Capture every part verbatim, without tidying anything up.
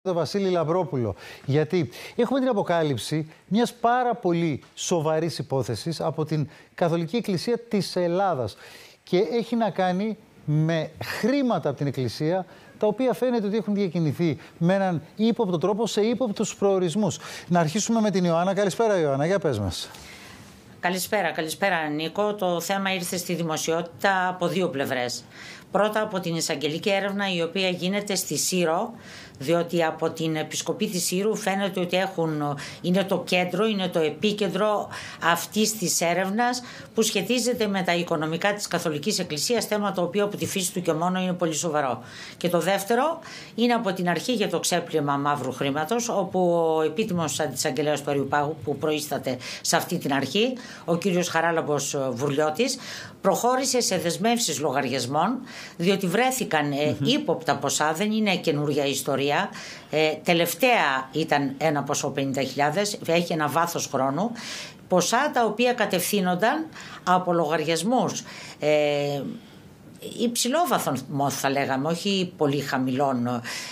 τον Βασίλη Λαμπρόπουλο, γιατί έχουμε την αποκάλυψη μιας πάρα πολύ σοβαρής υπόθεσης από την Καθολική Εκκλησία της Ελλάδας και έχει να κάνει με χρήματα από την Εκκλησία, τα οποία φαίνεται ότι έχουν διακινηθεί με έναν ύποπτο τρόπο σε ύποπτους προορισμούς. Να αρχίσουμε με την Ιωάννα. Καλησπέρα, Ιωάννα, για πες μας. Καλησπέρα, καλησπέρα Νίκο. Το θέμα ήρθε στη δημοσιότητα από δύο πλευρές. Πρώτα από την εισαγγελική έρευνα η οποία γίνεται στη Σύρο, διότι από την Επισκοπή της Σύρου φαίνεται ότι έχουν, είναι το κέντρο, είναι το επίκεντρο αυτής της έρευνας που σχετίζεται με τα οικονομικά της Καθολικής Εκκλησίας, θέμα το οποίο από τη φύση του και μόνο είναι πολύ σοβαρό. Και το δεύτερο είναι από την αρχή για το ξέπλυμα μαύρου χρήματος, όπου ο επίτιμος αντισαγγελέας του Αριουπάγου που προείσταται σε αυτή την αρχή, ο κύριος Χαράλαμπος Βουρλιώτης, προχώρησε σε δεσμεύσεις λογαριασμών, διότι βρέθηκαν mm-hmm. ε, ύποπτα ποσά, δεν είναι καινούργια ιστορία. Ε, τελευταία ήταν ένα ποσό πενήντα χιλιάδες, έχει ένα βάθος χρόνου. Ποσά τα οποία κατευθύνονταν από λογαριασμούς ε, υψηλόβαθων θα λέγαμε, όχι πολύ χαμηλών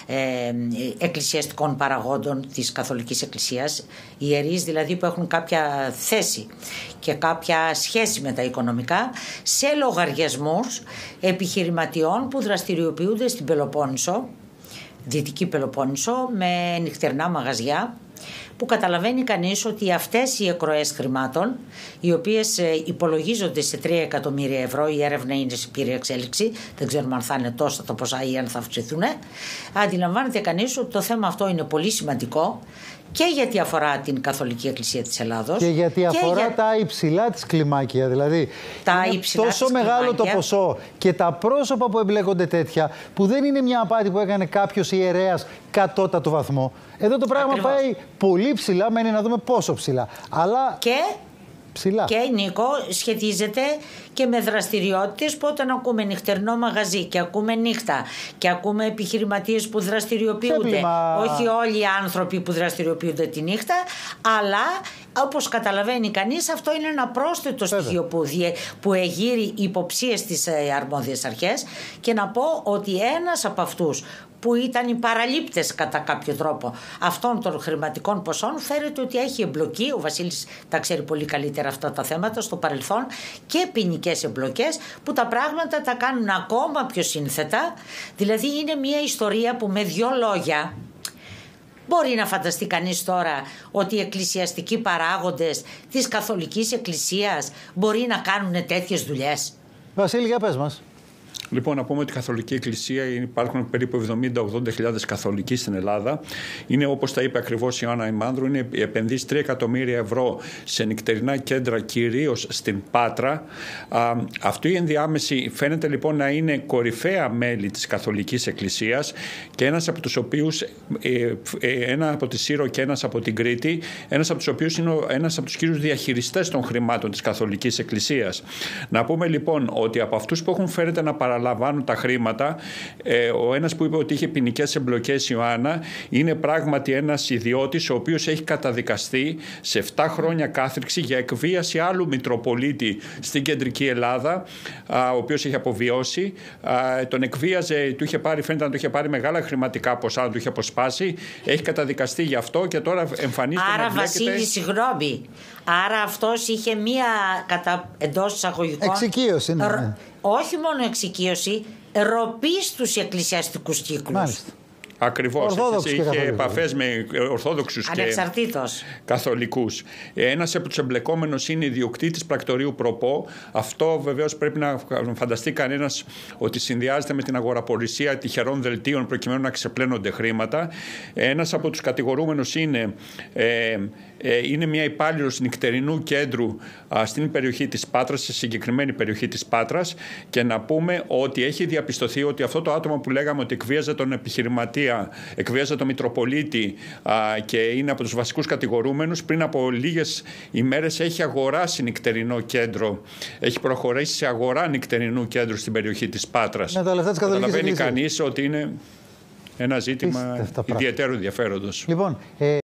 ε, εκκλησιαστικών παραγόντων της Καθολικής Εκκλησίας, ιερείς δηλαδή που έχουν κάποια θέση και κάποια σχέση με τα οικονομικά, σε λογαριασμούς επιχειρηματιών που δραστηριοποιούνται στην Πελοπόννησο, Δυτική Πελοπόννησο, με νυχτερινά μαγαζιά, που καταλαβαίνει κανείς ότι αυτές οι εκροές χρημάτων, οι οποίες υπολογίζονται σε τρία εκατομμύρια ευρώ, η έρευνα είναι σε πλήρη εξέλιξη, δεν ξέρουμε αν θα είναι τόσα τα ποσά ή αν θα αυξηθούν, αντιλαμβάνεται κανείς ότι το θέμα αυτό είναι πολύ σημαντικό και γιατί αφορά την Καθολική Εκκλησία της Ελλάδος. Και γιατί αφορά και για... τα υψηλά της κλιμάκια. Δηλαδή, τα είναι υψηλά τόσο της μεγάλο κλιμάκια. Το ποσό και τα πρόσωπα που εμπλέκονται τέτοια, που δεν είναι μια απάτη που έκανε κάποιος ιερέας κατώτατο βαθμό. Εδώ το πράγμα Ακριβώς. πάει πολύ ψηλά, μένει να δούμε πόσο ψηλά. Αλλά... Και... Ψηλά. Και Νίκο σχετίζεται και με δραστηριότητες που όταν ακούμε νυχτερινό μαγαζί και ακούμε νύχτα και ακούμε επιχειρηματίες που δραστηριοποιούνται, Ξέπλυμα. όχι όλοι οι άνθρωποι που δραστηριοποιούνται τη νύχτα, αλλά όπως καταλαβαίνει κανείς αυτό είναι ένα πρόσθετο Βέβαια. στοιχείο που, διε, που εγείρει υποψίες στις αρμόδιες αρχές. Και να πω ότι ένας από αυτούς που ήταν οι παραλήπτες κατά κάποιο τρόπο αυτών των χρηματικών ποσών φέρεται ότι έχει εμπλοκή, ο Βασίλης τα ξέρει πολύ καλύτερα αυτά τα θέματα στο παρελθόν, και ποινικές εμπλοκές που τα πράγματα τα κάνουν ακόμα πιο σύνθετα. Δηλαδή είναι μια ιστορία που με δύο λόγια μπορεί να φανταστεί κανείς τώρα ότι οι εκκλησιαστικοί παράγοντες της Καθολικής Εκκλησίας μπορεί να κάνουν τέτοιες δουλειές. Βασίλη, για πες μας. Λοιπόν, να πούμε ότι η Καθολική Εκκλησία υπάρχουν περίπου εβδομήντα με ογδόντα χιλιάδες καθολικοί στην Ελλάδα. Είναι, όπως τα είπε ακριβώς η Ιωάννα Ημάνδρου, είναι επενδύσει τρία εκατομμύρια ευρώ σε νυχτερινά κέντρα, κυρίως στην Πάτρα. Α, αυτή η ενδιάμεση φαίνεται λοιπόν να είναι κορυφαία μέλη της Καθολικής Εκκλησίας και ένας από τους οποίους, ε, ε, ένα από τη Σύρο και ένας από την Κρήτη, ένας από τους οποίους είναι ένας από τους κύριους διαχειριστές των χρημάτων της Καθολικής Εκκλησίας. Να πούμε λοιπόν ότι από αυτούς που έχουν φέρεται να παραλάβουν λαμβάνουν τα χρήματα. Ε, ο ένας που είπε ότι είχε ποινικές εμπλοκές, η Ιωάννα, είναι πράγματι ένας ιδιώτης ο οποίος έχει καταδικαστεί σε επτά χρόνια κάθριξη για εκβίαση άλλου Μητροπολίτη στην Κεντρική Ελλάδα, α, ο οποίος έχει αποβιώσει. Α, τον εκβίαζε, του είχε πάρει, φαίνεται να του είχε πάρει μεγάλα χρηματικά ποσά, να του είχε αποσπάσει. Έχει καταδικαστεί γι' αυτό και τώρα εμφανίζεται. Άρα, Βασίλη, συγγνώμη. Άρα αυτός είχε μία κατά εντός εισαγωγικών. Εξοικείωση, ναι. ναι. Όχι μόνο εξοικείωση, ροπή στους εκκλησιαστικούς κύκλους. Μάλιστα. Ακριβώς. Είχε επαφές με Ορθόδοξους και Καθολικούς. Ένας από τους εμπλεκόμενους είναι ιδιοκτήτης πρακτορείου Προπό. Αυτό βεβαίως πρέπει να φανταστεί κανένας ότι συνδυάζεται με την αγοραπολισία τυχερών δελτίων προκειμένου να ξεπλένονται χρήματα. Ένας από τους κατηγορούμενους είναι, ε, ε, είναι μια υπάλληλος νυχτερινού κέντρου α, στην περιοχή της Πάτρας, σε συγκεκριμένη περιοχή της Πάτρας, και να πούμε ότι έχει διαπιστωθεί ότι αυτό το άτομο που λέγαμε ότι εκβίαζε τον επιχειρηματία, εκβίαζε τον Μητροπολίτη α, και είναι από τους βασικούς κατηγορούμενους, πριν από λίγες ημέρες έχει αγοράσει νυχτερινό κέντρο, έχει προχωρήσει σε αγορά νυχτερινού κέντρου στην περιοχή της Πάτρας. Καταλαβαίνει κανείς ότι είναι ένα ζήτημα ιδιαίτερου ενδιαφέροντος. Λοιπόν, ε...